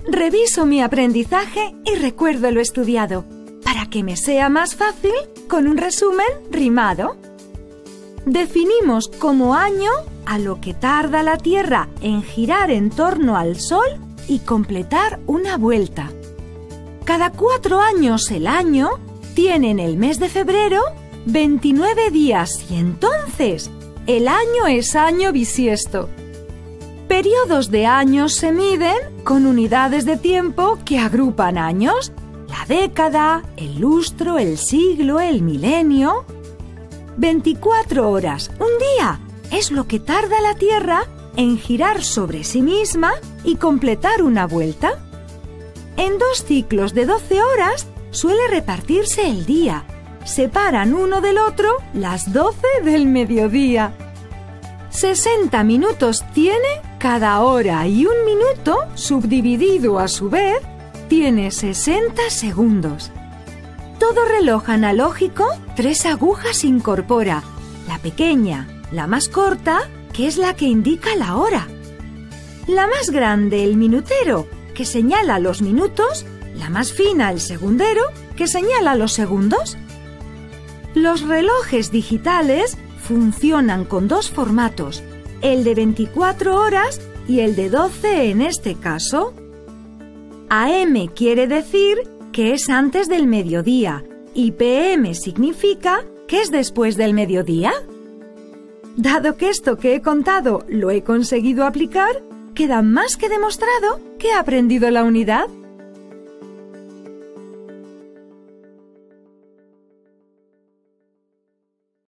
Reviso mi aprendizaje y recuerdo lo estudiado, para que me sea más fácil con un resumen rimado. Definimos como año a lo que tarda la Tierra en girar en torno al Sol y completar una vuelta. Cada 4 años el año tiene en el mes de febrero 29 días y entonces el año es año bisiesto. Periodos de años se miden con unidades de tiempo que agrupan años, la década, el lustro, el siglo, el milenio. 24 horas, un día, es lo que tarda la Tierra en girar sobre sí misma y completar una vuelta. En 2 ciclos de 12 horas suele repartirse el día. Separan uno del otro las 12 del mediodía. 60 minutos tiene cada hora y un minuto, subdividido a su vez, tiene 60 segundos. Todo reloj analógico 3 agujas incorpora, la pequeña, la más corta, que es la que indica la hora. La más grande, el minutero, que señala los minutos, la más fina, el segundero, que señala los segundos. Los relojes digitales funcionan con 2 formatos, el de 24 horas y el de 12 en este caso. AM quiere decir que es antes del mediodía y PM significa que es después del mediodía. Dado que esto que he contado lo he conseguido aplicar, queda más que demostrado que he aprendido la unidad.